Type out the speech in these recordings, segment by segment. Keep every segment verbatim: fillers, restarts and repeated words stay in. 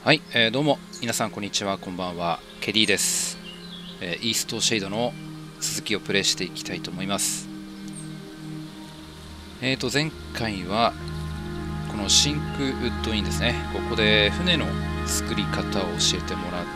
はい、えー、どうも皆さんこんにちは、こんばんは。ケリーです。えー、イーストシェイドの続きをプレイしていきたいと思います。えーと前回はこのシンクウッドインですね、ここで船の作り方を教えてもらって、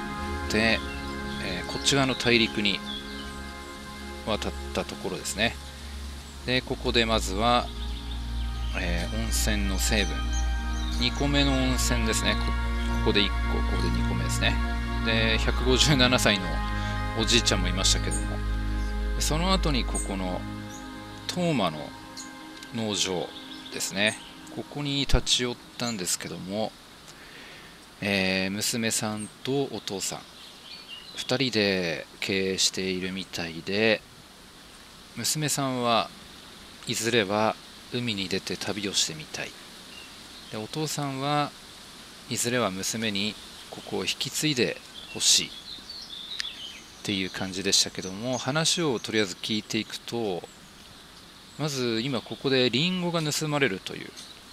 えー、こっち側の大陸に渡ったところですね。でここでまずは、えー、温泉の成分にこめの温泉ですね。ここでいっこ、ここでにこめですね。でひゃくごじゅうななさいのおじいちゃんもいましたけども、その後にここのトーマの農場ですね、ここに立ち寄ったんですけども、えー、娘さんとお父さんふたりで経営しているみたいで、娘さんはいずれは海に出て旅をしてみたいで、お父さんはいずれは娘にここを引き継いでほしいっていう感じでしたけども、話をとりあえず聞いていくと、まず今ここでリンゴが盗まれるという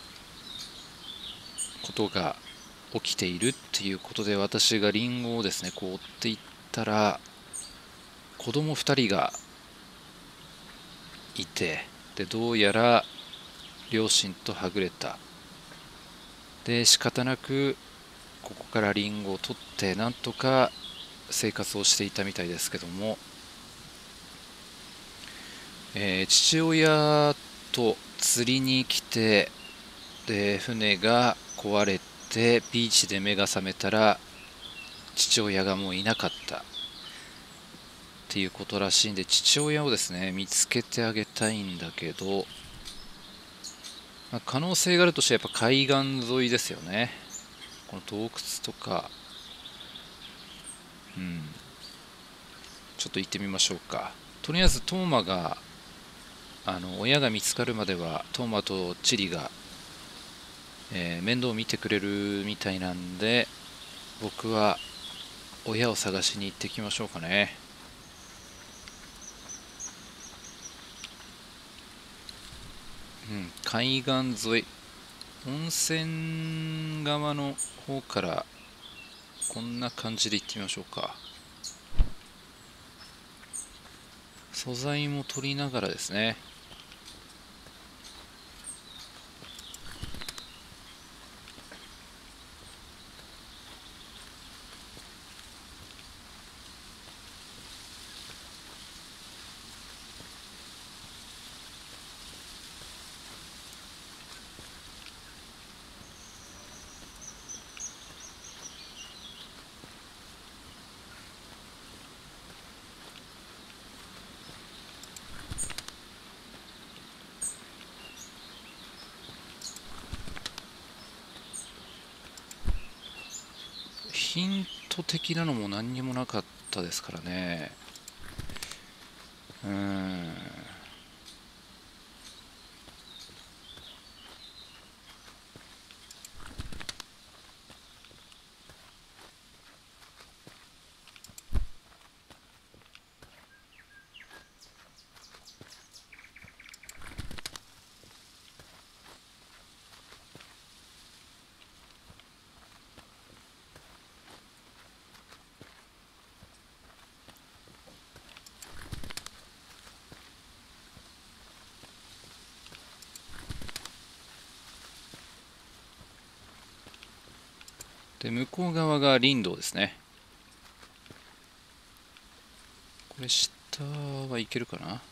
ことが起きているっていうことで、私がリンゴをですねこう追っていったら、子供ふたりがいて、でどうやら両親とはぐれた。で仕方なくここからリンゴを取ってなんとか生活をしていたみたいですけども、えー、父親と釣りに来て、で船が壊れてビーチで目が覚めたら父親がもういなかったっていうことらしいんで、父親をですね見つけてあげたいんだけど、まあ、可能性があるとしてはやっぱ海岸沿いですよね。この洞窟とか、うん、ちょっと行ってみましょうか。とりあえずトーマがあの親が見つかるまではトーマとチリが、えー面倒を見てくれるみたいなんで、僕は親を探しに行ってきましょうかね。うん、海岸沿い、温泉側の方からこんな感じで行ってみましょうか。素材も取りながらですね。ヒント的なのも何にもなかったですからね。うーんで向こう側が林道ですね。これ下はいけるかな。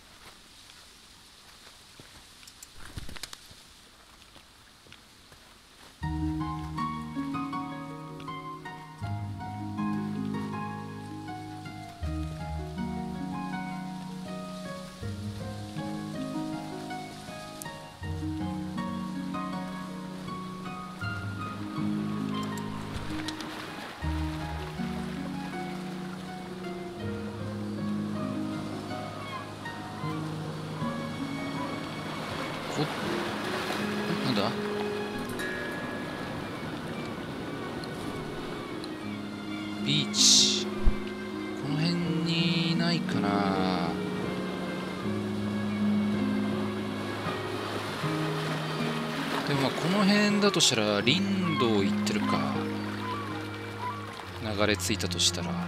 こなんだ、ビーチ、この辺にないかな。でもまあこの辺だとしたら林道行ってるか。 流れ着いたとしたら。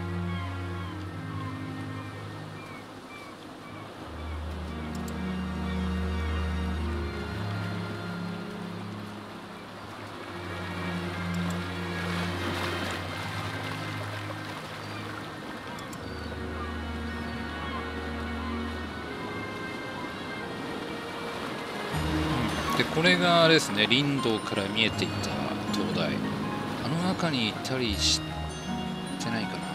でこれがあれですね、林道から見えていた灯台、あの中にいたりしてないかな。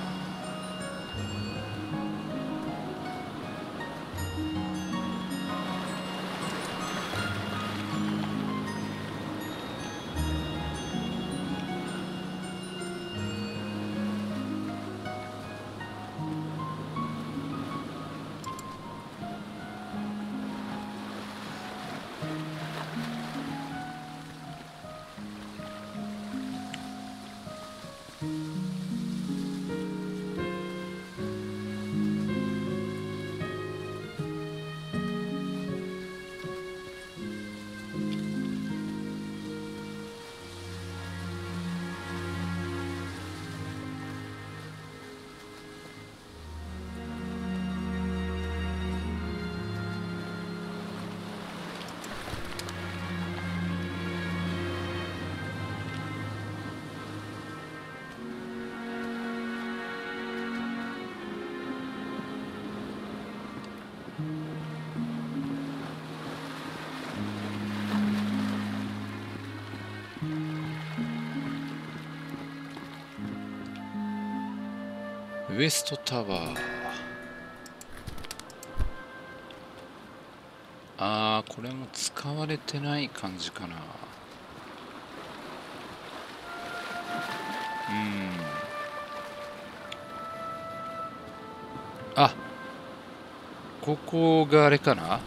ウエストタワー。ああ、これも使われてない感じかな。うん。あ、ここがあれかな。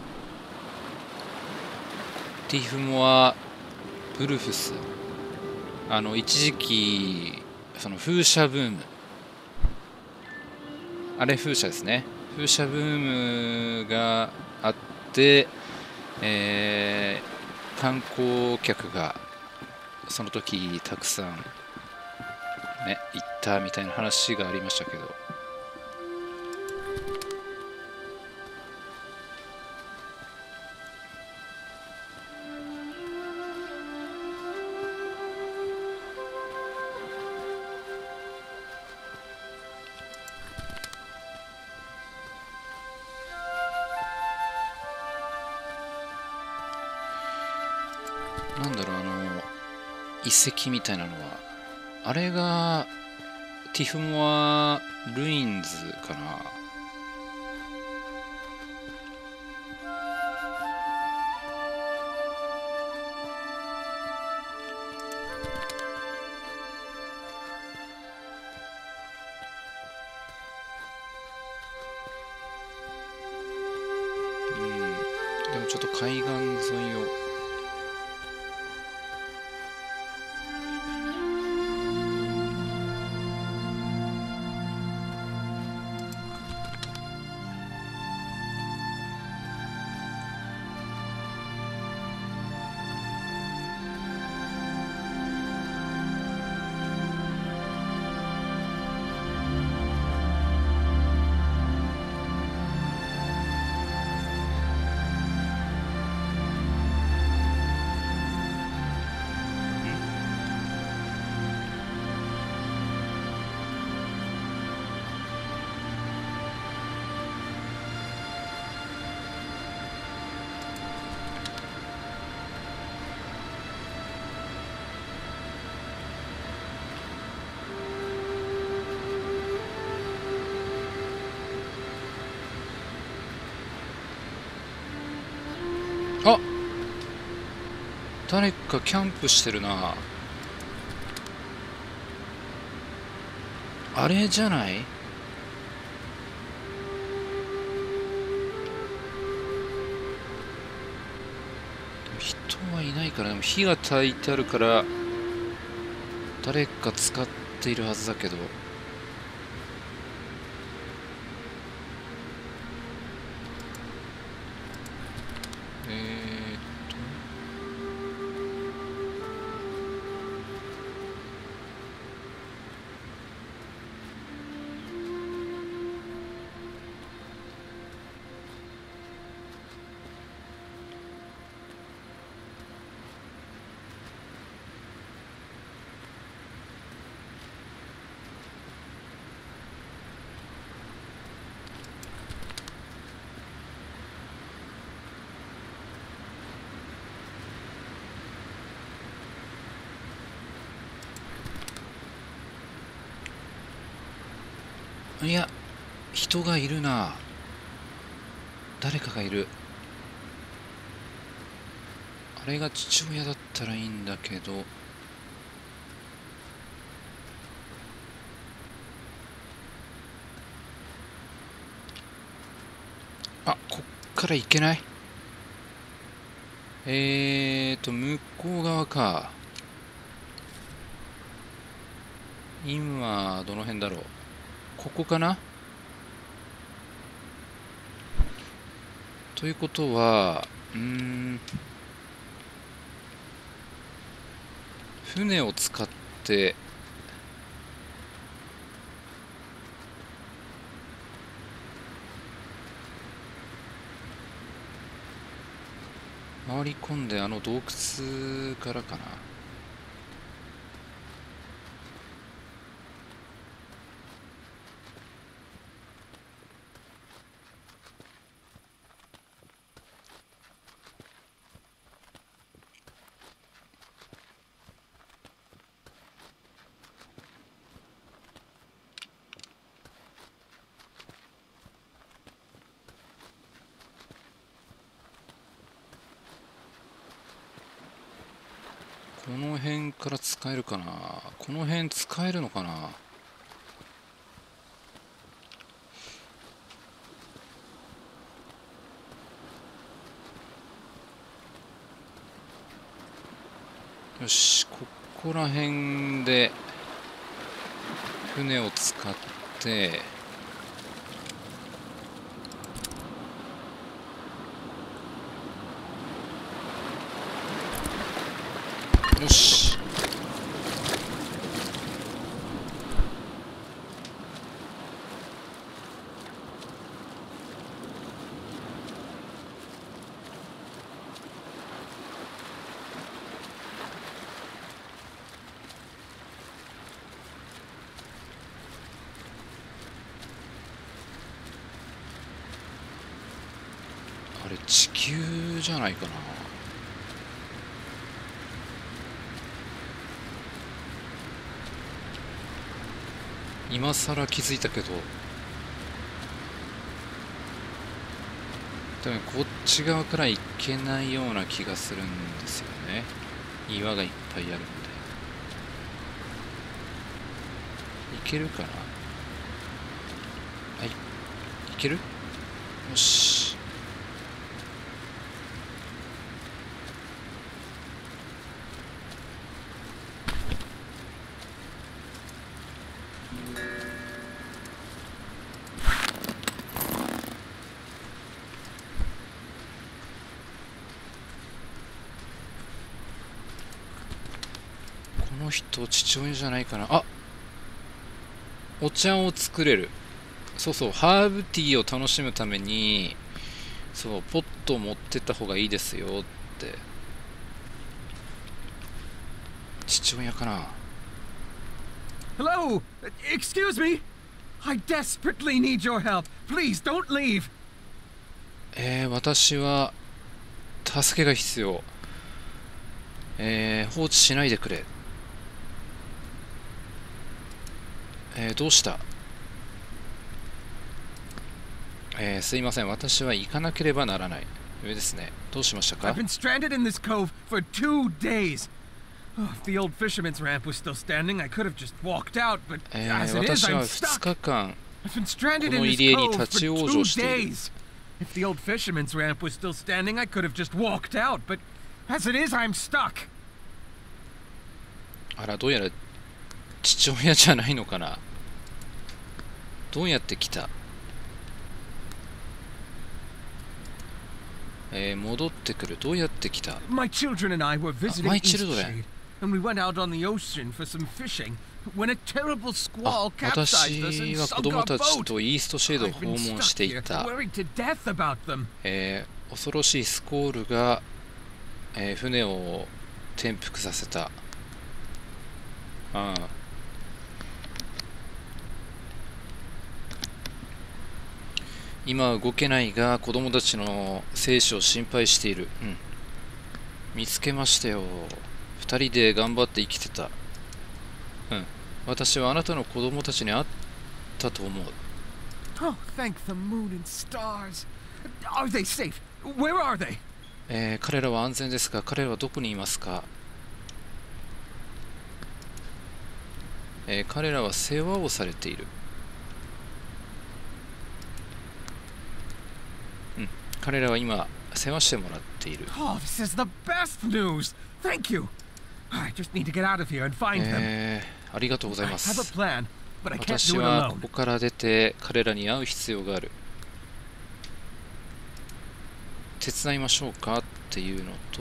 ティフモア・ウルフス。あの一時期その風車ブーム、あれ風車ですね。風車ブームがあって、えー、観光客がその時たくさんね行ったみたいな話がありましたけど。なんだろう、あの遺跡みたいなのは、あれがティフモア・ルインズかな。うん、でもちょっと海岸沿いを。あ、誰かキャンプしてるな。あれじゃない？人はいないから。でも火が焚いてあるから誰か使っているはずだけど。えーっといや、人がいるな。誰かがいる。あれが父親だったらいいんだけど。あ、こっから行けない。えーと向こう側か。今どの辺だろう。ここかな。ということは、うーん、船を使って回り込んで、あの洞窟からかな。この辺から使えるかな。この辺使えるのかな。よし、ここら辺で船を使ってよし。あれ地球じゃないかな。今さら気づいたけど、でもこっち側から行けないような気がするんですよね。岩がいっぱいあるので。行けるかな。はい、行ける。よし。この人父親じゃないかな。あ、お茶を作れる。そうそう、ハーブティーを楽しむために、そう、ポットを持ってった方がいいですよって。父親かな。 Hello! Excuse me! I desperately need your help. Please don't leave. えー、私は助けが必要。えー、放置しないでくれ。えー、どうした。えー、すいません。私は行かなければならない。上ですね。どうしましたか。 I've been stranded in this cove for two days. Oh, if the old fisherman's ramp was still standing, I could have just walked out, but え as ー、 it is, 私は I'm ふつ stuck. かかん I've been stranded こ in の this 入り江に cove 立ち for 往 two 生している。 days. If the old fisherman's ramp was still standing, I could have just walked out, but as it is, I'm stuck. あら、どうやら父親じゃないのかな。どうやって来た。えー、戻ってくる。どうやって来た。 My children and I were visiting my East children. Shade, and we went out on the ocean for some fishing when a terrible あ squall capsized us 私 and は子 sunk 供 our たち boat. とイーストシェードを I've 訪 been 問し stuck てい here, た。 worried to death about them. えー、恐ろしいスコールが、えー、船を転覆させた。ああ、今は動けないが子供たちの生死を心配している。うん、見つけましたよ。二人で頑張って生きてた。うん、私はあなたの子供たちに会ったと思う。 Oh, thank the moon and stars. Are they safe? Where are they? えー、彼らは安全ですが、彼らはどこにいますか？えー、彼らは世話をされている。うん、彼らは今世話してもらっている。 Oh, this is the best news. Thank you. I just need to get out of here and find them. えー、ありがとうござい I ま have a す。 plan, but I can't 私 do it はこ alone. こから出て彼らに会う必要がある。手伝いましょうかっていうのと、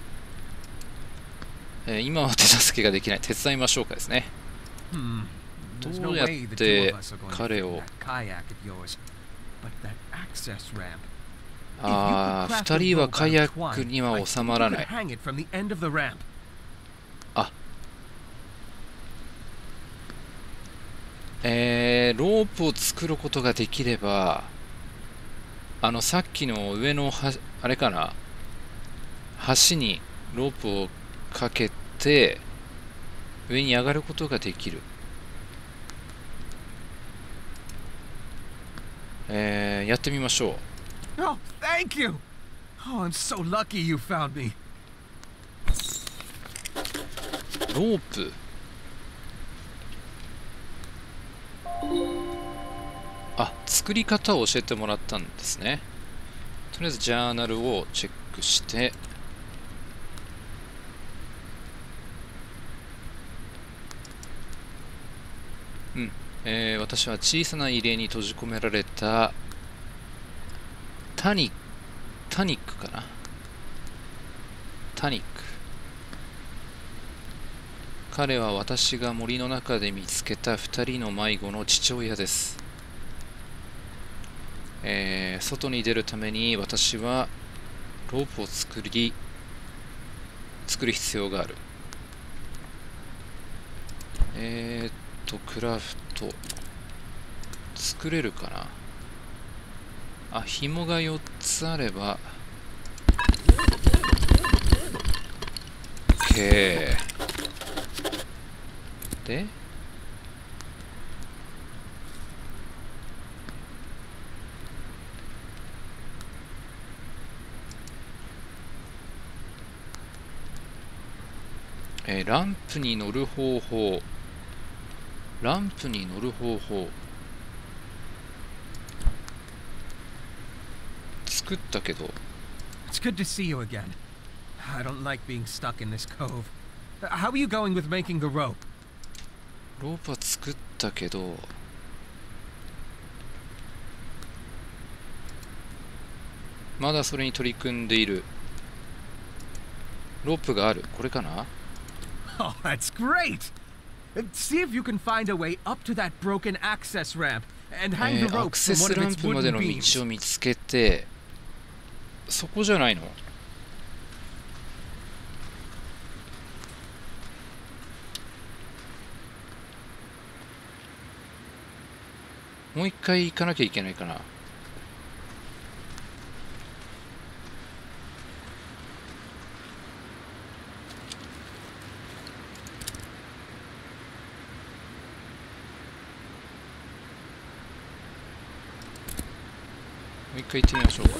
えー、今は手助けができない。手伝いましょうかですね。 Hmm. ど There's no うやっ way the two て of us are going to 彼 fit を in that kayak of yours. But that access ramp. ああ、二人はカヤックには収まらない。あ、えー、ロープを作ることができれば、あのさっきの上のはあれかな、橋にロープをかけて上に上がることができる。えー、やってみましょう。 Oh, thank you. Oh, I'm so lucky you found me. ロープ。あ、作り方を教えてもらったんですね。とりあえずジャーナルをチェックして、うん、えー、私は小さな入れに閉じ込められたタニック、タニックかな。タニック。彼は私が森の中で見つけた二人の迷子の父親です。えー、外に出るために私はロープを作り、作る必要がある。えーっと、クラフト。作れるかな。あ、紐がよっつあれば OK で、えー、ランプに乗る方法。ランプに乗る方法作ったけど。 It's good to see you again. I don't like being stuck in this cove. How are you going with making the rope? ロープは作ったけど、まだそれに取り組んでいる。ロープがある。これかな。 Oh, that's great! See if you can find a way up to that broken access ramp and え hang the ー、ア rope クセ from ス one of ラン its プまで wooden の道 beams. を見つけて、そこじゃないの？もう一回行かなきゃいけないかな。もう一回行ってみましょうか。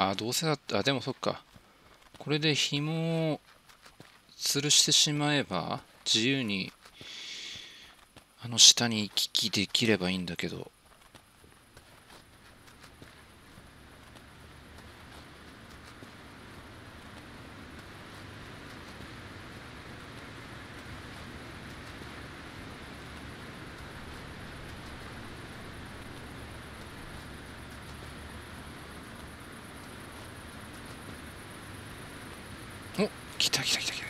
あ、どうせだった。あ、でもそっか。これで紐を吊るしてしまえば、自由に、あの下に行き来できればいいんだけど。お、来た来た来た来た。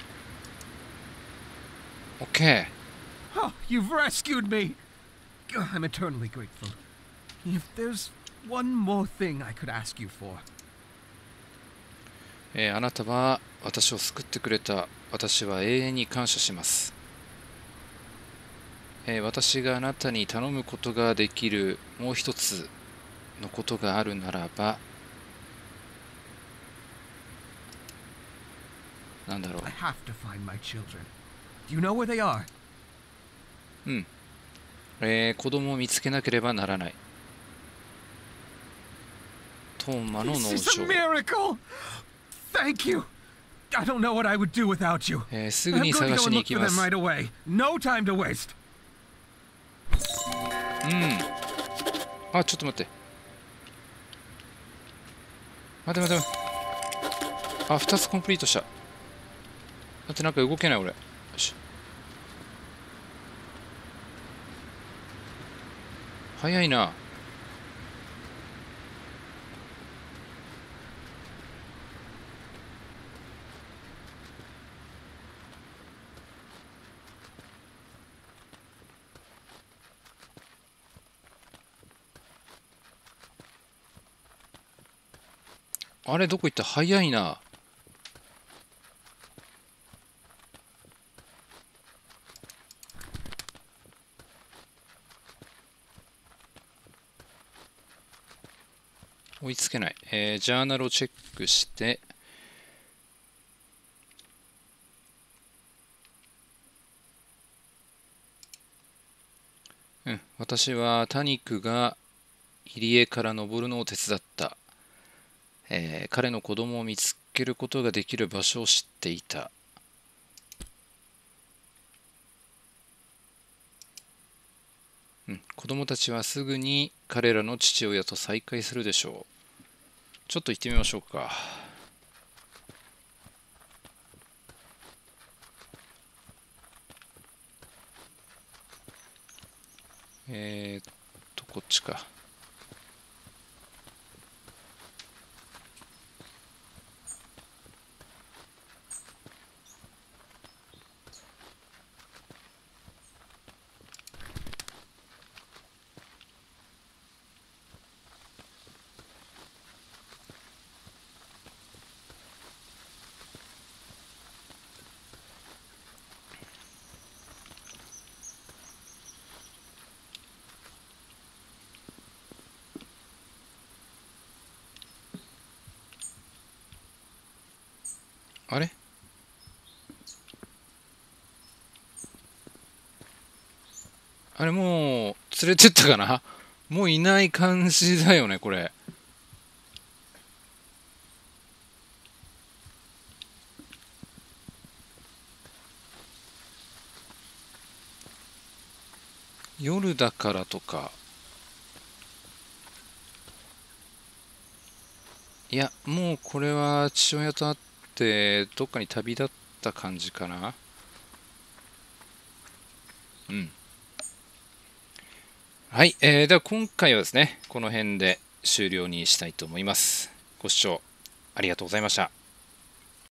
オッケー。 Oh, you've rescued me! I'm eternally grateful. If there's one more thing I could ask you for. えー、あなたは私を救ってくれた。私は永遠に感謝します。えー、私があなたに頼むことができるもう一つのことがあるならば、なんだろう。 I have to find my children. Do you know where they are? うん。えー、子供を見つけなければならない。トーマの農 This is a 場。 miracle! Thank you! I don't know what I would do without you. えー、すぐ I'm に going to 探 go し and に look 行き for ま them す。 right away. No time to waste. うん。あ、ちょっと待って。待て待て待て。あ、ふたつコンプリートした。だってなんか動けない俺。よし。早いな。あれどこ行った？早いな。追いつけない。えー、ジャーナルをチェックして、うん、私はタニックが入り江から登るのを手伝った。えー、彼の子供を見つけることができる場所を知っていた。うん、子供たちはすぐに彼らの父親と再会するでしょう。ちょっと行ってみましょうか。えー、っと、こっちか。あれあれもう連れてったかな。もういない感じだよねこれ。夜だからとか。いやもうこれは父親と会ってどっかに旅立った感じかな。うん。はい、えー、では今回はですねこの辺で終了にしたいと思います。ご視聴ありがとうございました。